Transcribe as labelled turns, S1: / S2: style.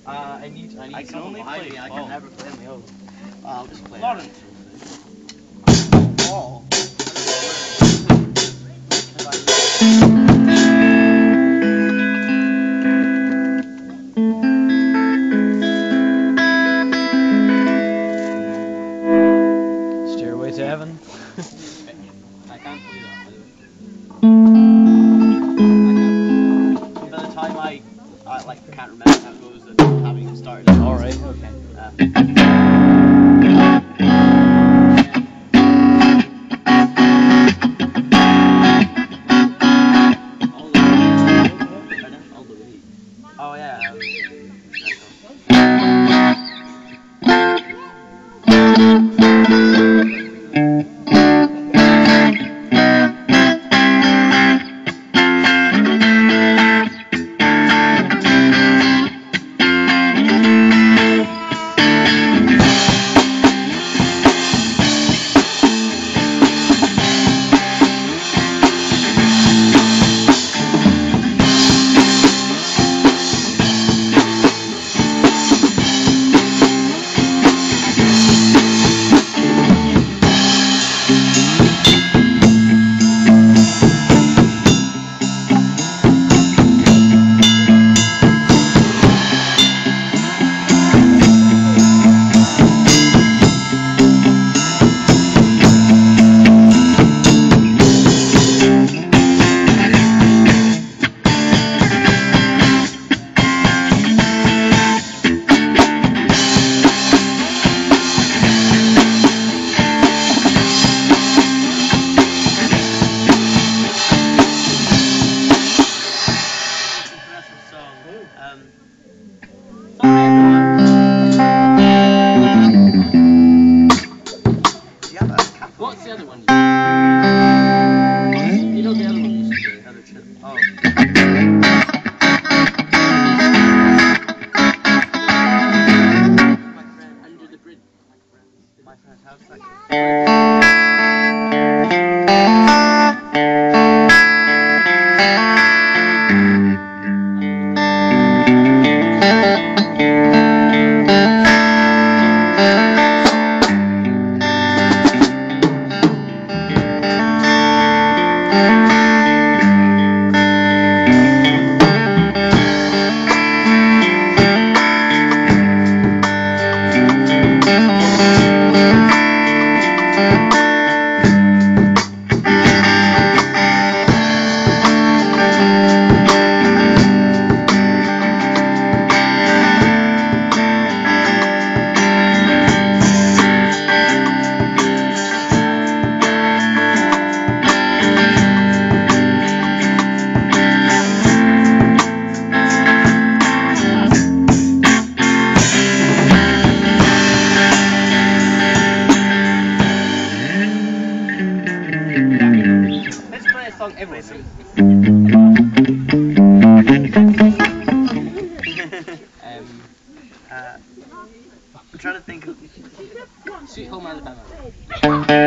S1: I can only play
S2: I can never play on my own. I'll just play.
S1: Lawrence.
S2: Oh.
S3: Stairway to Heaven.
S2: I can't play that. By the time I like can't remember how it goes and haven't even started.
S3: Alright, okay.
S2: All the way. Oh yeah. What's the other one? You know the other one you should do, the other trip. Oh. My friend, under the bridge. My friend, how's that go? Everyone sings. I'm trying to think of Sweet Home Alabama.